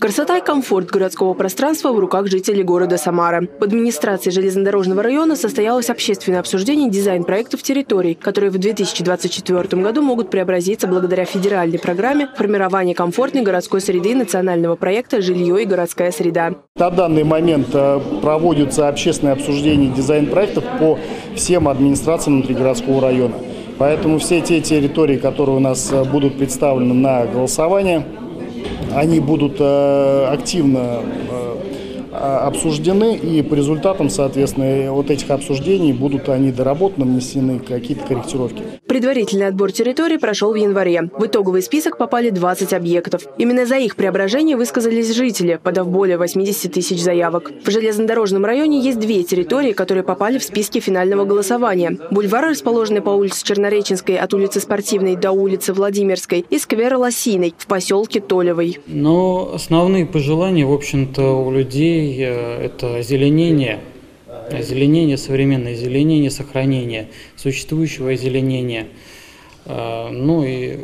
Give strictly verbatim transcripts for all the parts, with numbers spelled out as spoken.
Красота и комфорт городского пространства в руках жителей города Самары. В администрации железнодорожного района состоялось общественное обсуждение дизайн-проектов территорий, которые в две тысячи двадцать четвёртом году могут преобразиться благодаря федеральной программе формирования комфортной городской среды национального проекта «Жилье и городская среда». На данный момент проводится общественное обсуждение дизайн-проектов по всем администрациям внутригородского района. Поэтому все те территории, которые у нас будут представлены на голосование, они будут активно обсуждены, и по результатам, соответственно, вот этих обсуждений будут они доработаны, внесены какие-то корректировки. Предварительный отбор территорий прошел в январе. В итоговый список попали двадцать объектов. Именно за их преображение высказались жители, подав более восьмидесяти тысяч заявок. В железнодорожном районе есть две территории, которые попали в списки финального голосования. Бульвары, расположенные по улице Чернореченской от улицы Спортивной до улицы Владимирской, и сквер Лосиной в поселке Толевой. Но основные пожелания, в общем-то, у людей – это озеленение. Озеленение, современное озеленение, сохранение существующего озеленения, ну и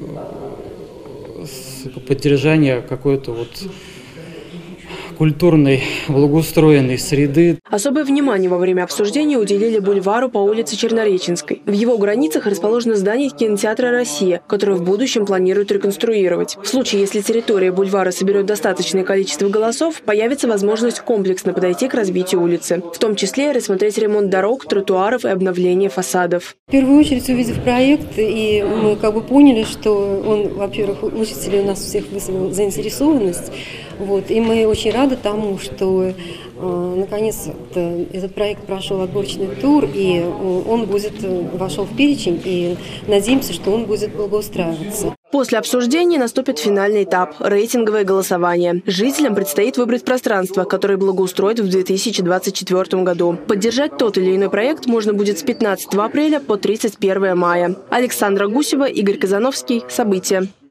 поддержание какой-то вот культурной, благоустроенной среды. Особое внимание во время обсуждения уделили бульвару по улице Чернореченской. В его границах расположено здание кинотеатра «Россия», которое в будущем планируют реконструировать. В случае, если территория бульвара соберет достаточное количество голосов, появится возможность комплексно подойти к развитию улицы. В том числе рассмотреть ремонт дорог, тротуаров и обновление фасадов. В первую очередь, увидев проект, и мы как бы поняли, что он, во-первых, у учителей у нас всех вызвал заинтересованность. Вот, и мы очень рады тому, что э, наконец этот проект прошел отборочный тур, и он будет, вошел в перечень, и надеемся, что он будет благоустраиваться. После обсуждения наступит финальный этап – рейтинговое голосование. Жителям предстоит выбрать пространство, которое благоустроят в две тысячи двадцать четвёртом году. Поддержать тот или иной проект можно будет с пятнадцатого апреля по тридцать первое мая. Александра Гусева, Игорь Казановский. События.